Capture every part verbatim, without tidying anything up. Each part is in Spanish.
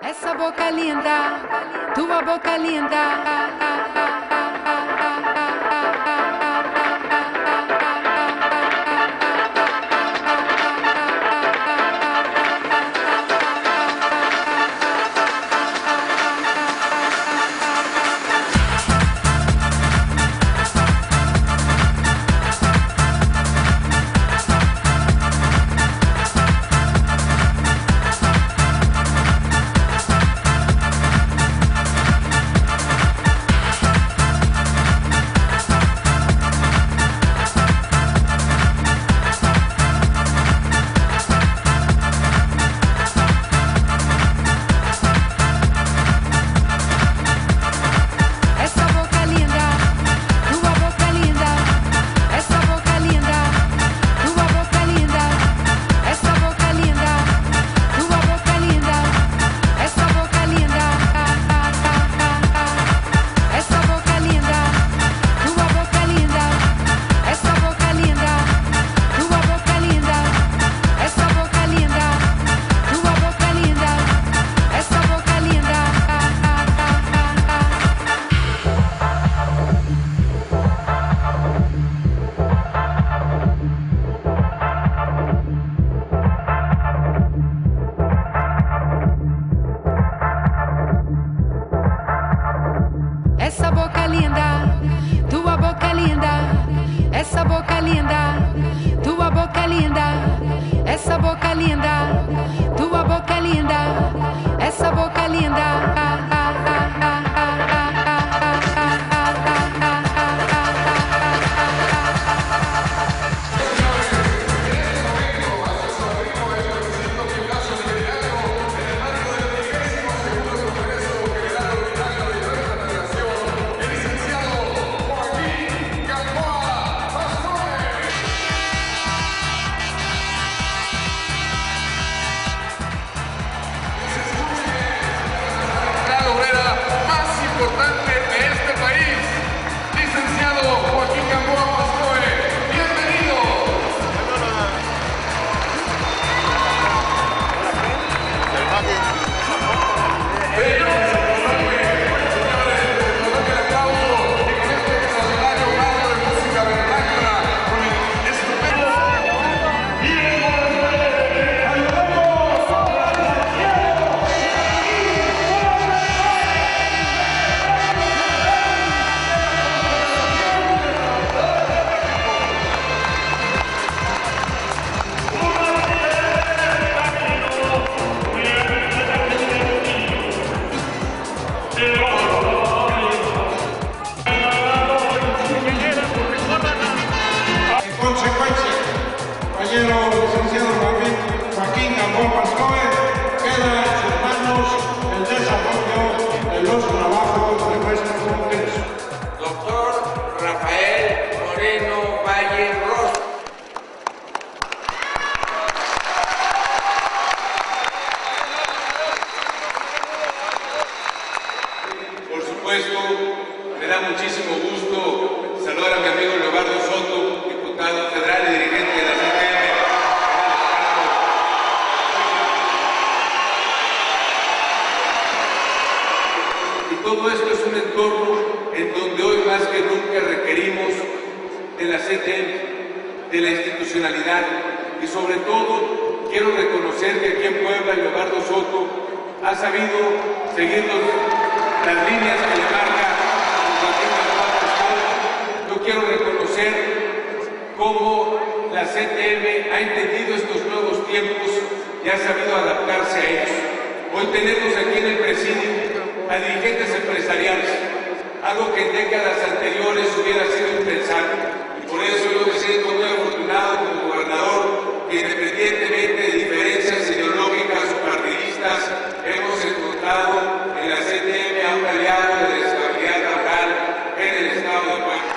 Esa boca linda, tu boca linda. Essa boca linda, tua boca linda. Essa boca linda, tua boca linda. Essa boca linda, tua boca linda. Essa boca linda. Importante de este país, licenciado Joaquín Gamboa Pascoe. Bienvenido. Licenciado Joaquín Gamboa Pascoe, queda en sus manos el desarrollo de los trabajos de nuestro Congreso. Doctor Rafael Moreno Valle Rosso. Por supuesto, me da muchísimo gusto saludar a mi amigo Leobardo Soto, diputado federal y dirigente de la C T M. Todo esto es un entorno en donde hoy más que nunca requerimos de la C T M, de la institucionalidad y sobre todo quiero reconocer que aquí en Puebla Leobardo Soto ha sabido seguir los, las líneas que le marca Joaquín Gamboa Pascoe. Yo quiero reconocer cómo la C T M ha entendido estos nuevos tiempos y ha sabido adaptarse a ellos. Hoy tenemos aquí en el presidio a dirigentes empresariales, algo que en décadas anteriores hubiera sido impensable. Y por eso yo me siento muy afortunado como gobernador que, independientemente de diferencias ideológicas o partidistas, hemos encontrado en la C T M a un aliado de la estabilidad local en el Estado de Puebla.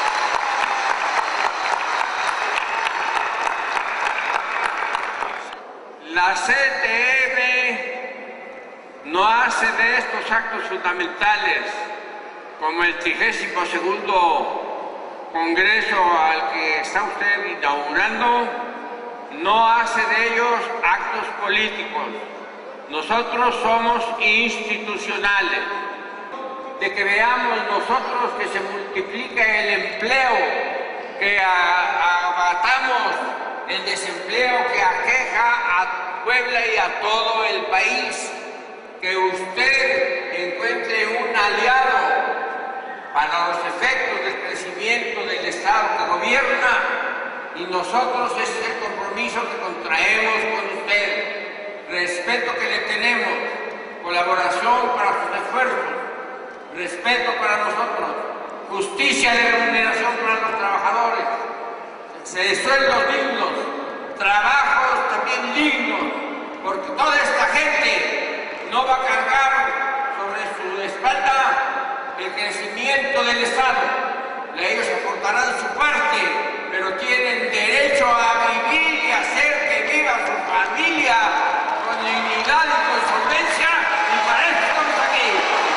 La C T M no hace de estos actos fundamentales, como el trigésimo segundo Congreso al que está usted inaugurando, no hace de ellos actos políticos, Nosotros somos institucionales, de que veamos nosotros que se multiplica el empleo, que abatamos el desempleo que aqueja a Puebla y a todo el país, que usted encuentre un aliado para los efectos del crecimiento del Estado que gobierna, y nosotros ese es el compromiso que contraemos con usted. Respeto que le tenemos, colaboración para sus esfuerzos, respeto para nosotros, justicia de remuneración para los trabajadores, de sueldos dignos, trabajos también dignos, porque toda esta gente no va a cargar sobre su espalda el crecimiento del Estado. Ellos aportarán su parte, pero tienen derecho a vivir y hacer que viva su familia con dignidad y con solvencia, y para eso estamos aquí.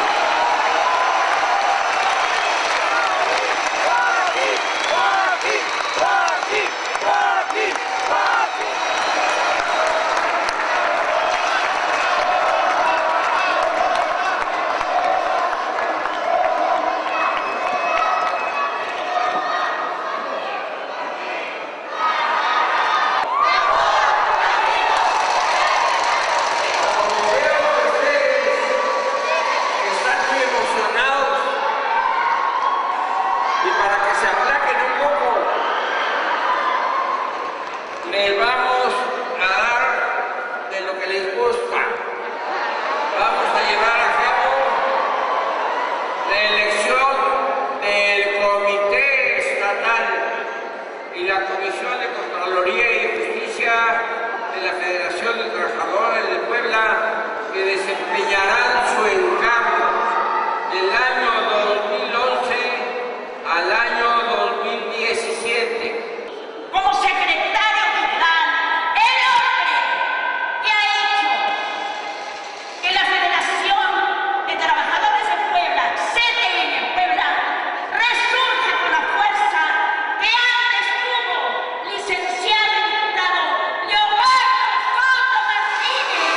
Les vamos a dar de lo que les gusta. Vamos a llevar a cabo la elección del Comité Estatal y la Comisión de Contraloría y Justicia de la Federación de Trabajadores de Puebla, que desempeñarán su encargo del año dos mil once al año dos mil diecisiete. Como secretario general, el hombre que ha hecho que la Federación de Trabajadores de Puebla, C T M Puebla, resurja con la fuerza que antes tuvo licenciado y diputado Leobardo Soto Martínez.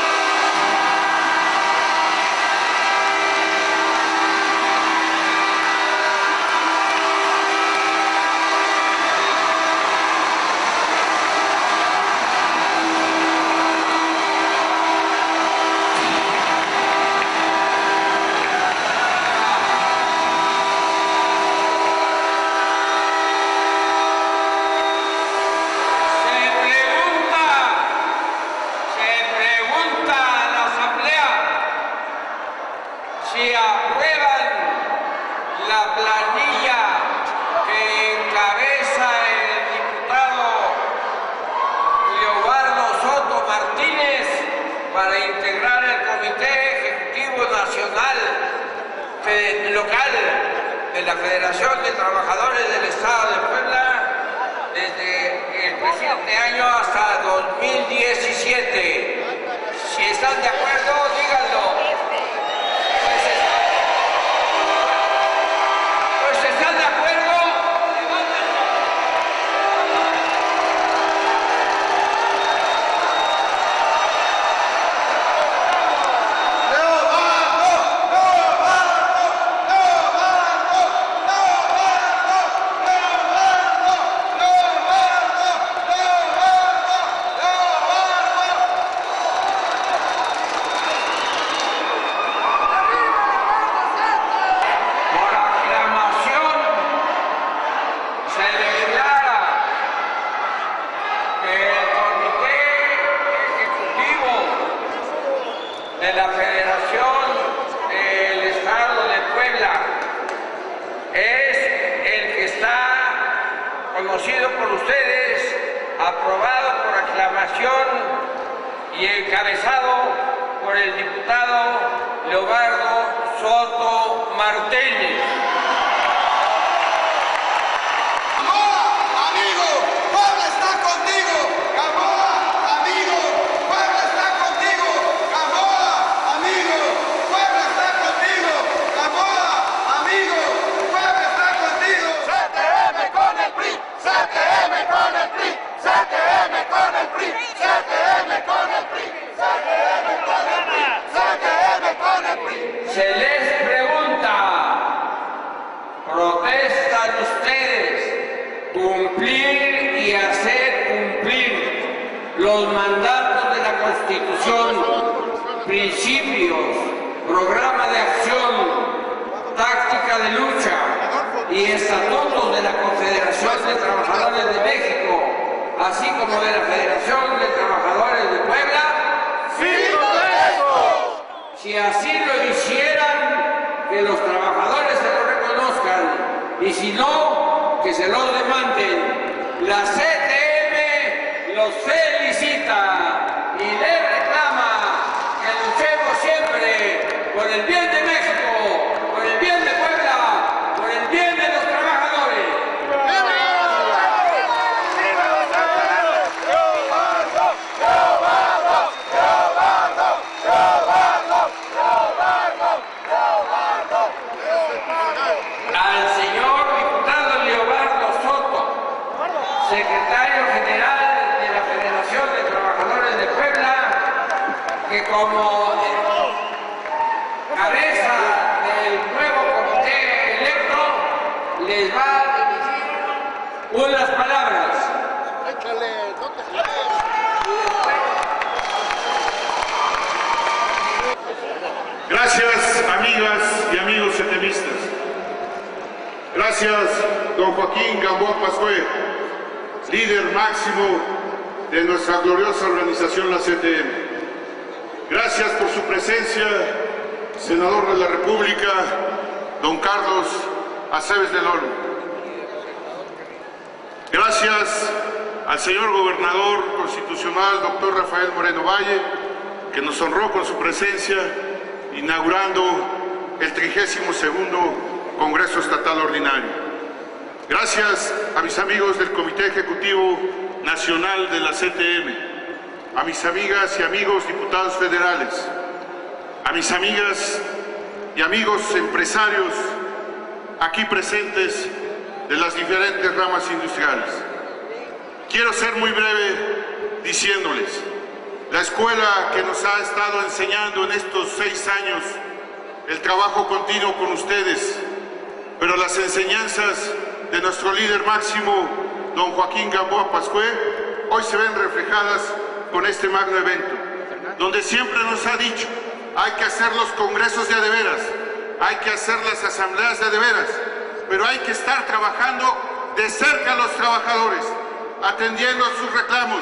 Si aprueban la planilla que encabeza el diputado Leobardo Soto Martínez para integrar el Comité Ejecutivo Nacional Local de la Federación de Trabajadores del Estado de Puebla desde el presente año hasta dos mil diecisiete. Si están de acuerdo, díganlo. ¿Están de acuerdo? De la Federación del Estado de Puebla es el que está conocido por ustedes, aprobado por aclamación y encabezado por el diputado Leobardo Soto Martínez. C T M con el P R I, C T M con el P R I, C T M con el P R I, C T M con el P R I. principios, programa de acción, táctica de lucha y estatutos de la Confederación de Trabajadores de México, así como de la Federación de Trabajadores de Puebla, si así lo hicieran, que los trabajadores se lo reconozcan, y si no, que se los demanden. La C T M los felicita y les reclama que luchemos siempre por el bien de México, por el bien de Puebla, por el bien de los trabajadores. Al señor diputado Leobardo Soto, secretario general de la Federación de Trabajadores de Puebla, que como cabeza del nuevo comité electo les va a dirigir unas palabras. Gracias, amigas y amigos setemistas. Gracias, don Joaquín Gamboa Pascué, líder máximo de nuestra gloriosa organización, la C T M. Gracias por su presencia, senador de la República, don Carlos Aceves del Olmo. Gracias al señor gobernador constitucional, doctor Rafael Moreno Valle, que nos honró con su presencia, inaugurando el trigésimo segundo Congreso Estatal Ordinario. Gracias a mis amigos del Comité Ejecutivo Nacional de la C T M, a mis amigas y amigos diputados federales, a mis amigas y amigos empresarios aquí presentes de las diferentes ramas industriales. Quiero ser muy breve diciéndoles, la escuela que nos ha estado enseñando en estos seis años el trabajo continuo con ustedes, pero las enseñanzas de nuestro líder máximo, don Joaquín Gamboa Pascué, hoy se ven reflejadas con este magno evento, donde siempre nos ha dicho, hay que hacer los congresos de a de veras, hay que hacer las asambleas de a de veras, pero hay que estar trabajando de cerca a los trabajadores, atendiendo sus reclamos,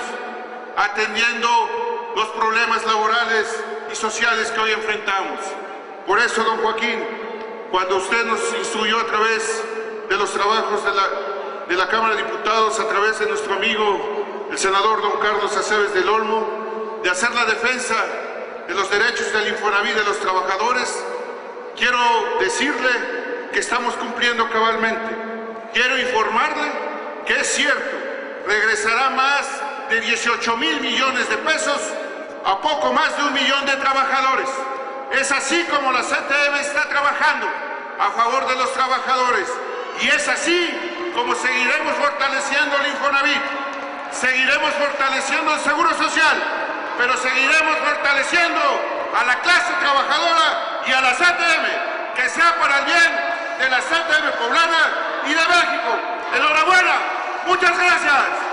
atendiendo los problemas laborales y sociales que hoy enfrentamos. Por eso, don Joaquín, cuando usted nos instruyó a través de los trabajos de la, de la Cámara de Diputados, a través de nuestro amigo, el senador don Carlos Aceves del Olmo, de hacer la defensa de los derechos del Infonavit de los trabajadores, quiero decirle que estamos cumpliendo cabalmente. Quiero informarle que es cierto, regresará más de dieciocho mil millones de pesos a poco más de un millón de trabajadores. Es así como la C T M está trabajando a favor de los trabajadores, y es así como seguiremos fortaleciendo el Infonavit, seguiremos fortaleciendo el Seguro Social, pero seguiremos fortaleciendo a la clase trabajadora y a la C T M, que sea para el bien de la C T M poblana y de México. ¡Enhorabuena! ¡Muchas gracias!